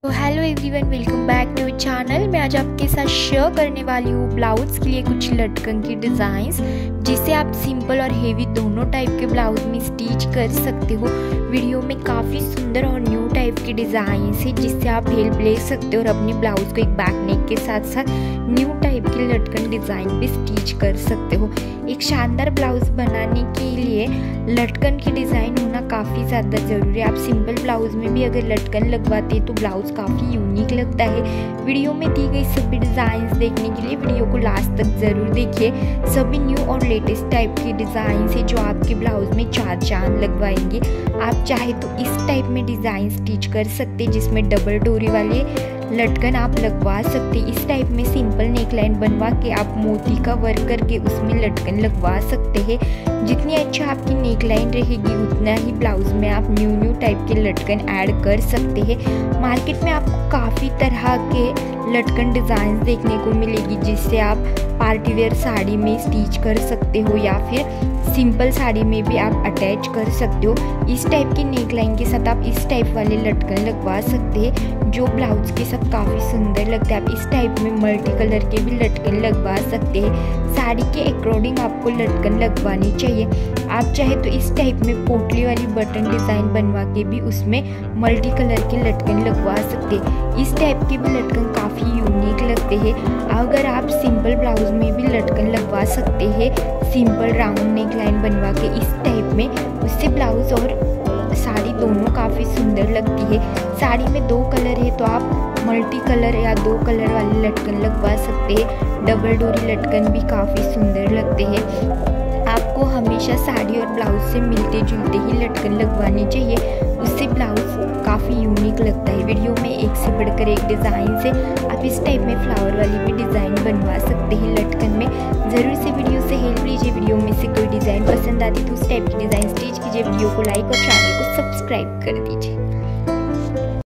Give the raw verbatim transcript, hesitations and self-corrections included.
तो hello everyone, welcome back to channel. मैं आज आपके साथ शेयर करने वाली हूँ ब्लाउज के लिए कुछ लटकन की डिज़ाइंस, जिसे आप सिंपल और हेवी दोनों टाइप के ब्लाउज में स्टिच कर सकते हो। वीडियो में काफ़ी सुंदर और न्यू टाइप की डिज़ाइंस है, जिससे आप हेल्प ले सकते हो और अपने ब्लाउज को एक बैक नेक के साथ साथ न्यू टाइप की लटकन डिज़ाइन भी स्टिच कर सकते हो। एक शानदार ब्लाउज बनाने के लिए लटकन की डिज़ाइन होना काफ़ी ज़्यादा ज़रूरी है। आप सिंपल ब्लाउज में भी अगर लटकन लगवाते हैं तो ब्लाउज काफ़ी यूनिक लगता है। वीडियो में दी गई सभी डिज़ाइंस देखने के लिए वीडियो को लास्ट तक ज़रूर देखिए। सभी न्यू और लेटेस्ट टाइप की डिज़ाइंस है जो आपके ब्लाउज में चार चांद लगवाएंगे। आप चाहे तो इस टाइप में डिज़ाइन स्टिच कर सकते हैं, जिसमें डबल डोरी वाले लटकन आप लगवा सकते। इस टाइप में सिंपल नेकलाइन बनवा के आप मोती का वर्क करके उसमें लटकन लगवा सकते हैं। जितनी अच्छा आपकी नेकलाइन रहेगी उतना ही ब्लाउज में आप न्यू न्यू टाइप के लटकन ऐड कर सकते हैं। मार्केट में आपको काफ़ी तरह के लटकन डिज़ाइन देखने को मिलेगी, जिससे आप पार्टी वेयर साड़ी में स्टिच कर सकते हो या फिर सिंपल साड़ी में भी आप अटैच कर सकते हो। इस टाइप की नेकलाइन के साथ आप इस टाइप वाले लटकन लगवा सकते हैं, जो ब्लाउज के साथ काफ़ी सुंदर लगता है। आप इस टाइप में मल्टी कलर के भी लटकन लगवा सकते हैं। साड़ी के अकॉर्डिंग आपको लटकन लगवानी चाहिए। आप चाहे तो इस टाइप में पोटली वाली बटन डिज़ाइन बनवा के भी उसमें मल्टी कलर के लटकन लगवा सकते हैं। इस टाइप के भी लटकन काफ़ी यूनिक लगते हैं। अगर आप सिंपल ब्लाउज में भी लटकन लगवा सकते हैं, सिंपल राउंड नेकलाइन बनवा के इस टाइप में, उससे ब्लाउज और साड़ी दोनों काफ़ी सुंदर लगती है। साड़ी में दो कलर है तो आप मल्टी कलर या दो कलर वाले लटकन लगवा सकते हैं। डबल डोरी लटकन भी काफ़ी सुंदर लगते हैं। आपको हमेशा साड़ी और ब्लाउज से मिलते जुलते ही लटकन लगवाने चाहिए, उससे ब्लाउज काफ़ी यूनिक लगता है। वीडियो में एक से बढ़कर एक डिज़ाइन से आप इस टाइप में फ्लावर वाली भी डिज़ाइन बनवा सकते हैं लटकन में। ज़रूर से वीडियो से हेल्प लीजिए। वीडियो में से कोई डिज़ाइन पसंद आती तो उस टाइप की डिज़ाइन स्टिच कीजिए। वीडियो को लाइक और चैनल को सब्सक्राइब कर दीजिए।